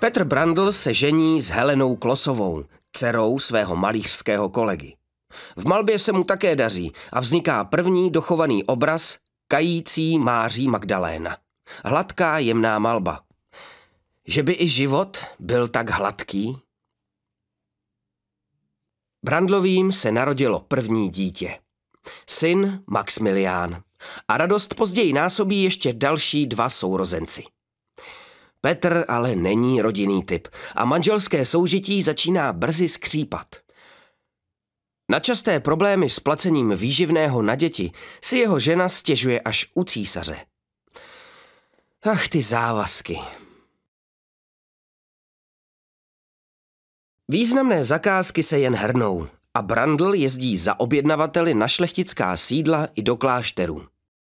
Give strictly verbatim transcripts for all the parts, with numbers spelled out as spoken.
Petr Brandl se žení s Helenou Klosovou, dcerou svého malířského kolegy. V malbě se mu také daří a vzniká první dochovaný obraz kající Máří Magdaléna. Hladká, jemná malba. Že by i život byl tak hladký? Brandlovým se narodilo první dítě. Syn Maxmilián. A radost později násobí ještě další dva sourozenci. Petr ale není rodinný typ a manželské soužití začíná brzy skřípat. Na časté problémy s placením výživného na děti si jeho žena stěžuje až u císaře. Ach, ty závazky. Významné zakázky se jen hrnou a Brandl jezdí za objednavateli na šlechtická sídla i do klášterů.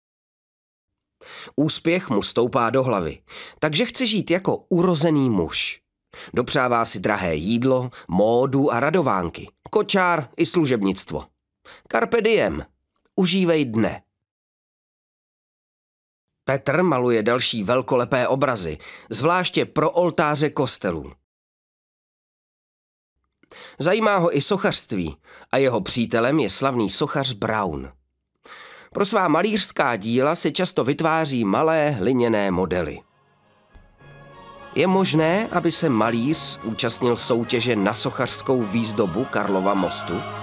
Úspěch mu stoupá do hlavy, takže chce žít jako urozený muž. Dopřává si drahé jídlo, módu a radovánky, kočár i služebnictvo. Carpe diem, užívej dne. Petr maluje další velkolepé obrazy, zvláště pro oltáře kostelů. Zajímá ho i sochařství a jeho přítelem je slavný sochař Braun. Pro svá malířská díla si často vytváří malé hliněné modely. Je možné, aby se malíř účastnil soutěže na sochařskou výzdobu Karlova mostu?